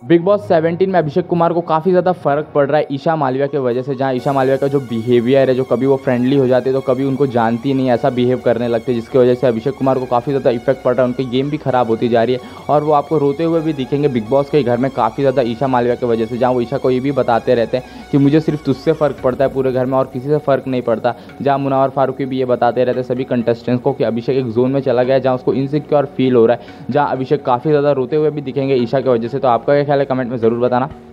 Big boss 17 में अभिषेक कुमार को काफ़ी ज़्यादा फ़र्क पड़ रहा है ईशा मालविया की वजह से। जहाँ ईशा मालविया का जो बिहेवियर है, जो कभी वो फ्रेंडली हो जाती है तो कभी उनको जानती नहीं, ऐसा बिहेव करने लगते, जिसकी वजह से अभिषेक कुमार को काफ़ी ज़्यादा इफेक्ट पड़ रहा है। उनकी गेम भी ख़राब होती जा रही है और वो आपको रोते हुए भी दिखेंगे बिग बॉस के घर में काफ़ी ज़्यादा ईशा मालविया की वजह से। जहाँ वो ईशा को ये भी बताते रहते हैं कि मुझे सिर्फ तुझसे फ़र्क पड़ता है पूरे घर में और किसी से फ़र्क नहीं पड़ता। जहाँ मुनव्वर फारूकी भी ये बताते रहते हैं सभी कंटेस्टेंट्स को कि अभिषेक एक जोन में चला गया है जहाँ उसको इनसिक्योर फील हो रहा है। जहाँ अभिषेक काफ़ी ज़्यादा रोते हुए भी दिखेंगे ईशा की वजह से। तो आपका क्या ख्याल है, कमेंट में ज़रूर बताना।